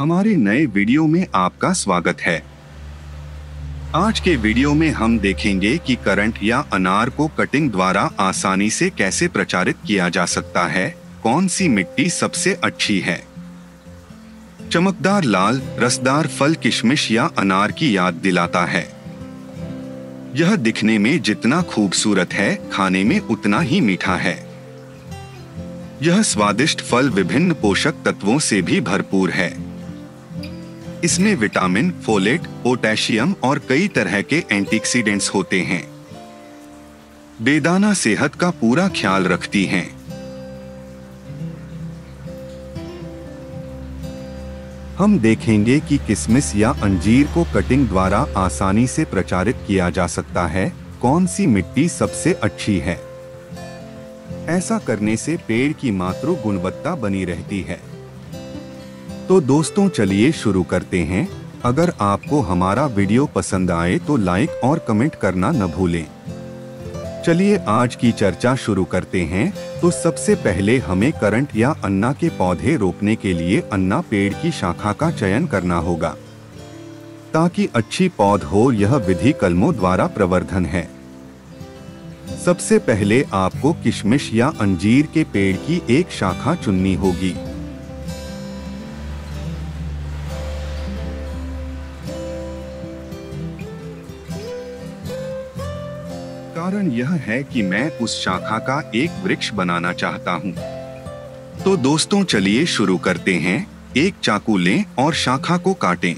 हमारे नए वीडियो में आपका स्वागत है। आज के वीडियो में हम देखेंगे कि करंट या अनार को कटिंग द्वारा आसानी से कैसे प्रचारित किया जा सकता है। कौन सी मिट्टी सबसे अच्छी है? चमकदार लाल रसदार फल किशमिश या अनार की याद दिलाता है। यह दिखने में जितना खूबसूरत है, खाने में उतना ही मीठा है। यह स्वादिष्ट फल विभिन्न पोषक तत्वों से भी भरपूर है। इसमें विटामिन, फोलेट, पोटेशियम और कई तरह के एंटीऑक्सीडेंट्स होते हैं। बेदाना सेहत का पूरा ख्याल रखती हैं। हम देखेंगे कि किशमिश या अंजीर को कटिंग द्वारा आसानी से प्रचारित किया जा सकता है। कौन सी मिट्टी सबसे अच्छी है? ऐसा करने से पेड़ की मातृ गुणवत्ता बनी रहती है। तो दोस्तों चलिए शुरू करते हैं। अगर आपको हमारा वीडियो पसंद आए तो लाइक और कमेंट करना न भूलें। चलिए आज की चर्चा शुरू करते हैं। तो सबसे पहले हमें करंट या अन्ना के पौधे रोपने के लिए अन्ना पेड़ की शाखा का चयन करना होगा ताकि अच्छी पौध हो। यह विधि कलमों द्वारा प्रवर्धन है। सबसे पहले आपको किशमिश या अंजीर के पेड़ की एक शाखा चुननी होगी। कारण यह है कि मैं उस शाखा का एक वृक्ष बनाना चाहता हूँ। तो दोस्तों चलिए शुरू करते हैं। एक चाकू लें और शाखा को काटें।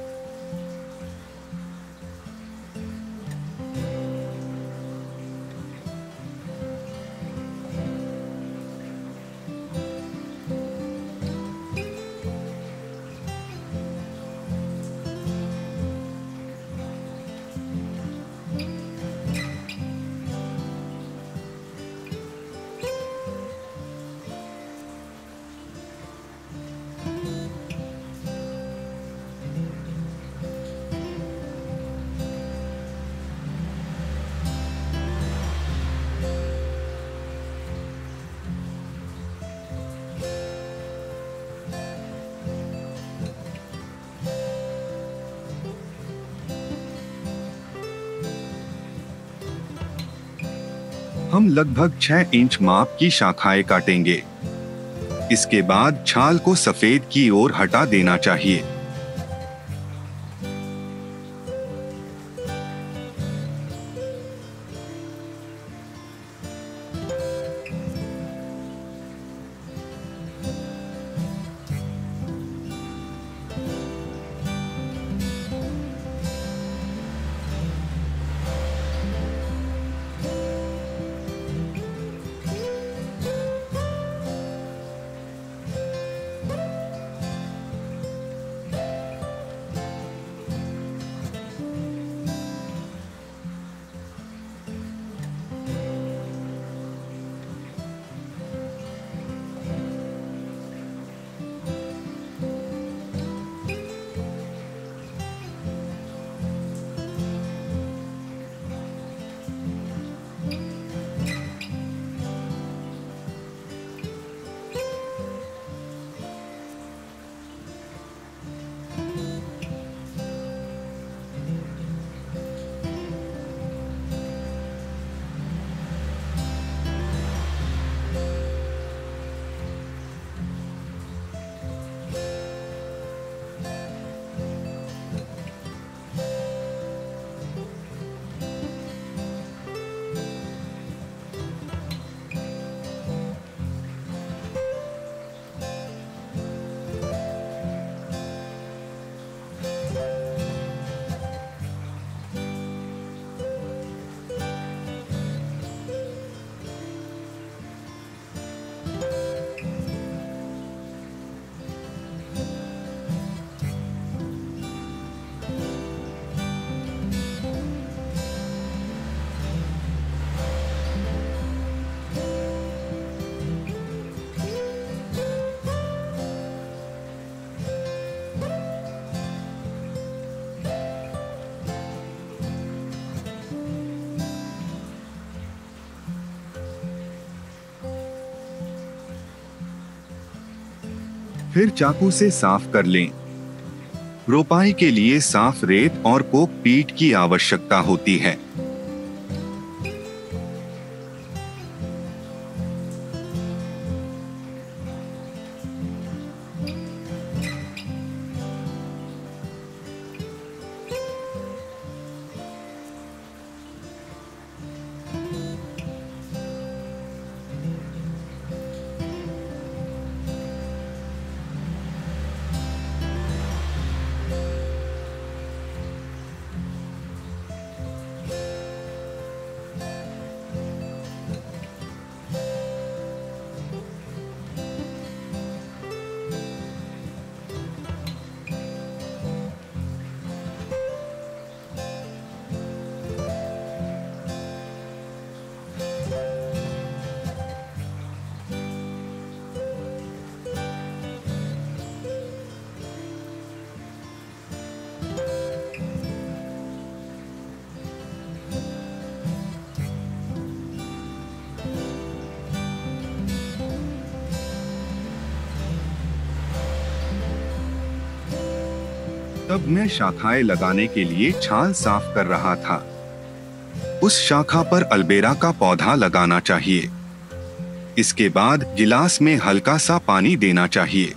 हम लगभग 6 इंच माप की शाखाएं काटेंगे। इसके बाद छाल को सफेद की ओर हटा देना चाहिए। फिर चाकू से साफ कर लें। रोपाई के लिए साफ रेत और कोकपीट की आवश्यकता होती है। तब मैं शाखाएं लगाने के लिए छाल साफ कर रहा था। उस शाखा पर अल्बेरा का पौधा लगाना चाहिए। इसके बाद गिलास में हल्का सा पानी देना चाहिए।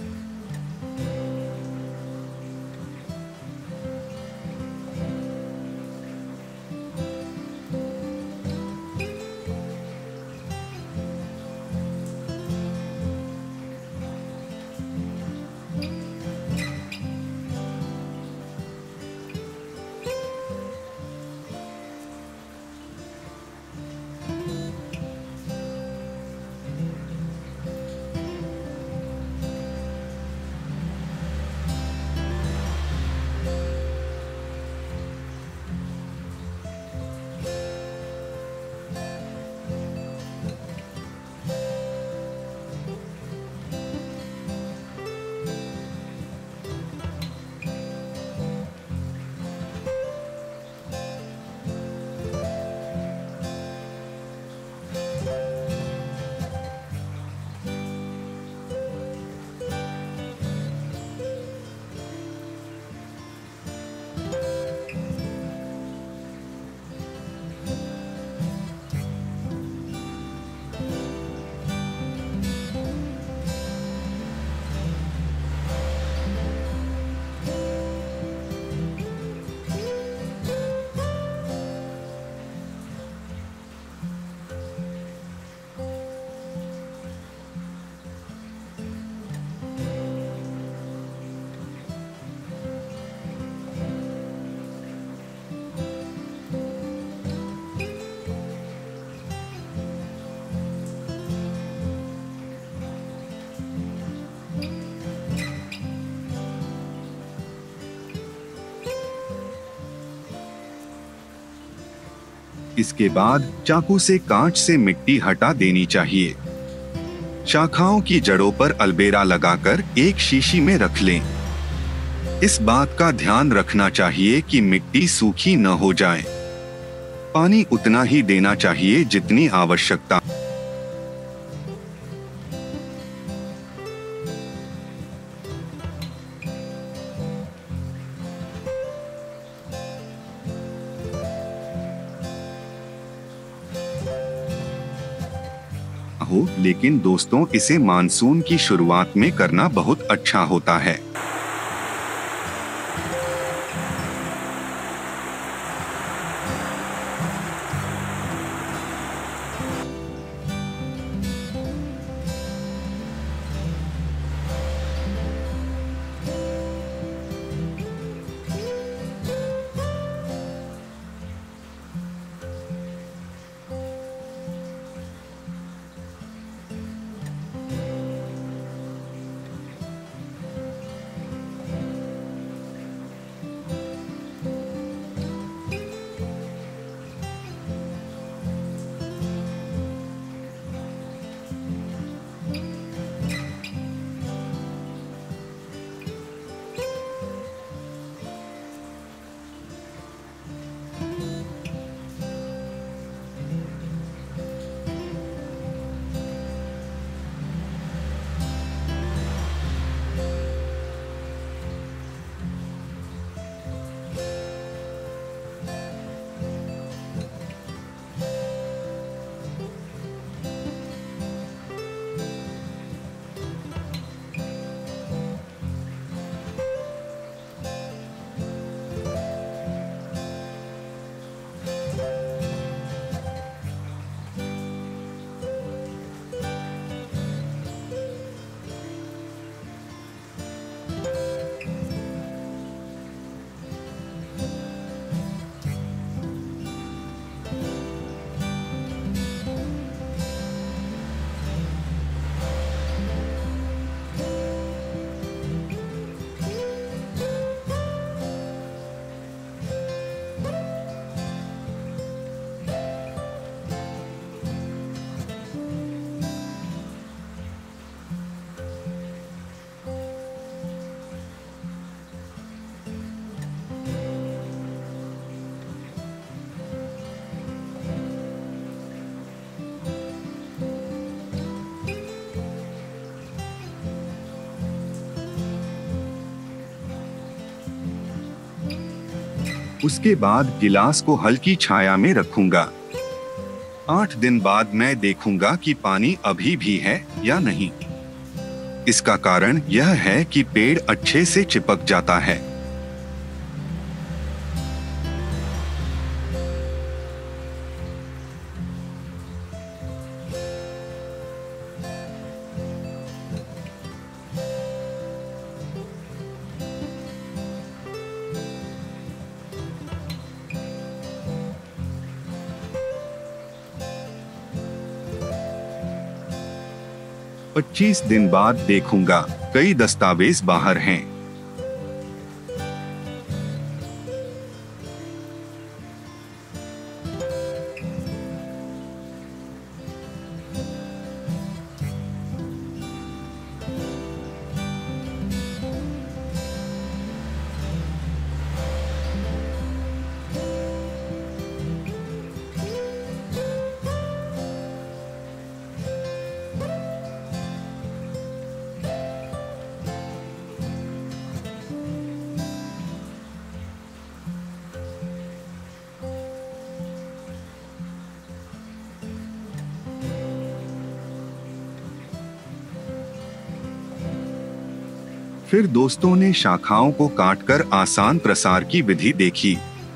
इसके बाद चाकू से कांच से मिट्टी हटा देनी चाहिए। शाखाओं की जड़ों पर अल्बेरा लगाकर एक शीशी में रख लें। इस बात का ध्यान रखना चाहिए कि मिट्टी सूखी न हो जाए। पानी उतना ही देना चाहिए जितनी आवश्यकता। हो, लेकिन दोस्तों इसे मानसून की शुरुआत में करना बहुत अच्छा होता है। उसके बाद गिलास को हल्की छाया में रखूंगा। 8 दिन बाद मैं देखूंगा कि पानी अभी भी है या नहीं। इसका कारण यह है कि पेड़ अच्छे से चिपक जाता है। पच्चीस दिन बाद देखूंगा, कई दस्तावेज बाहर हैं। फिर दोस्तों ने शाखाओं को काटकर आसान प्रसार की विधि देखी।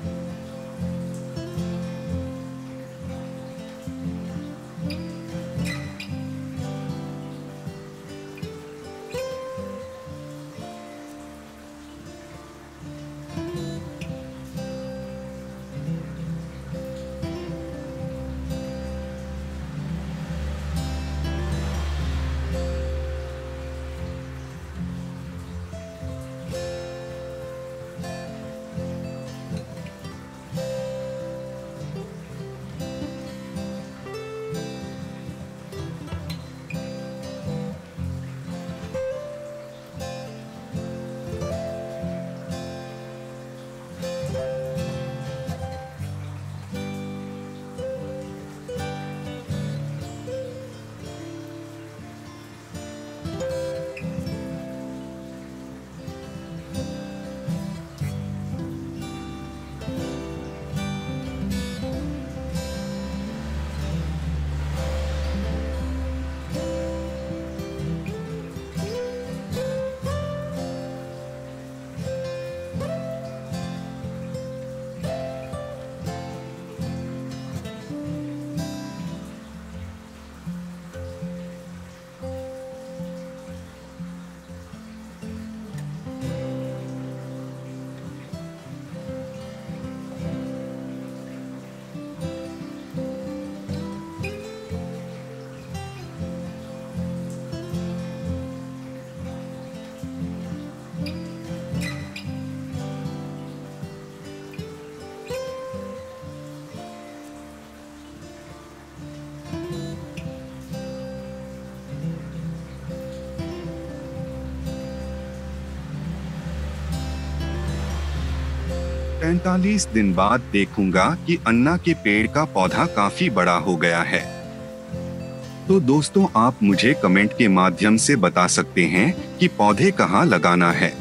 पैंतालीस दिन बाद देखूंगा कि अन्ना के पेड़ का पौधा काफी बड़ा हो गया है। तो दोस्तों, आप मुझे कमेंट के माध्यम से बता सकते हैं कि पौधे कहाँ लगाना है।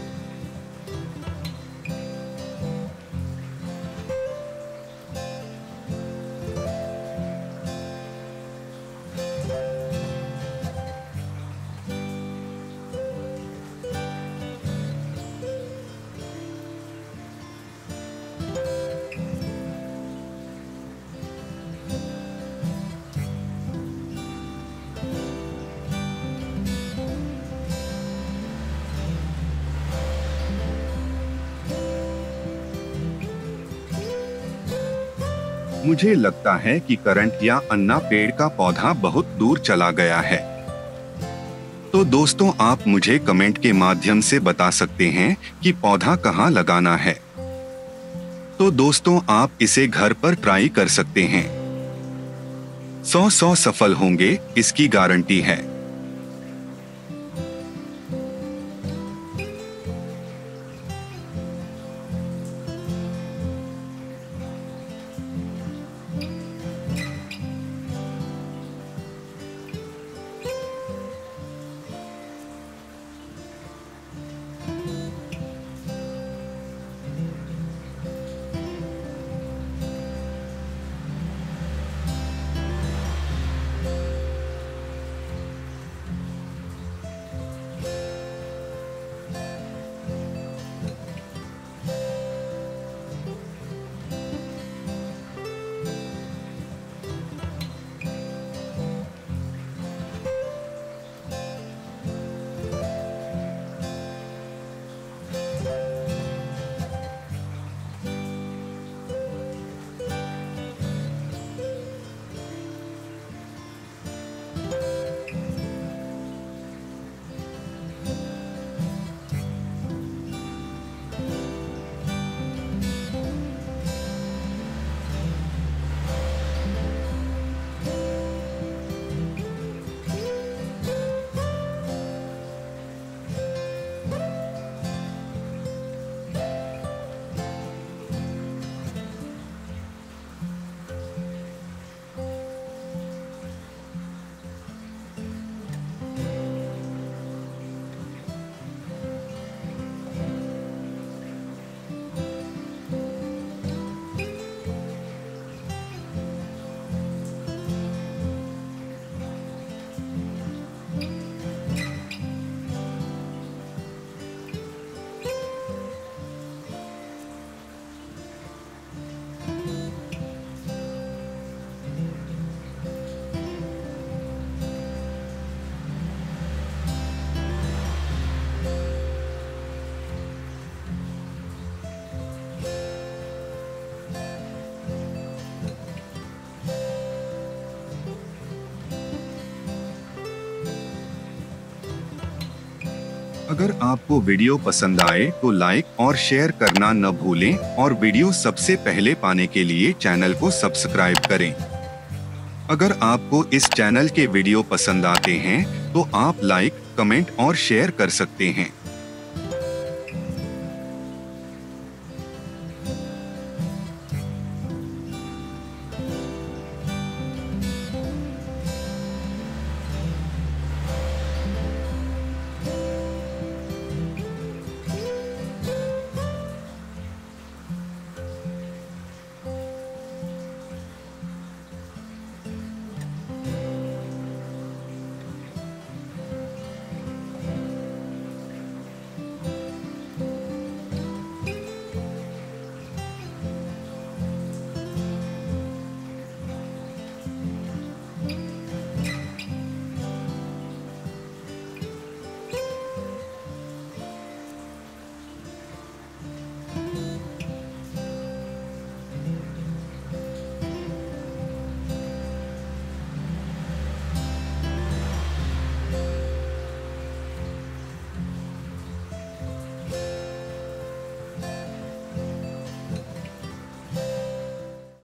मुझे लगता है कि करंट या अन्ना पेड़ का पौधा बहुत दूर चला गया है। तो दोस्तों, आप मुझे कमेंट के माध्यम से बता सकते हैं कि पौधा कहाँ लगाना है। तो दोस्तों, आप इसे घर पर ट्राई कर सकते हैं। 100 सफल होंगे, इसकी गारंटी है। अगर आपको वीडियो पसंद आए तो लाइक और शेयर करना न भूलें और वीडियो सबसे पहले पाने के लिए चैनल को सब्सक्राइब करें। अगर आपको इस चैनल के वीडियो पसंद आते हैं तो आप लाइक, कमेंट और शेयर कर सकते हैं।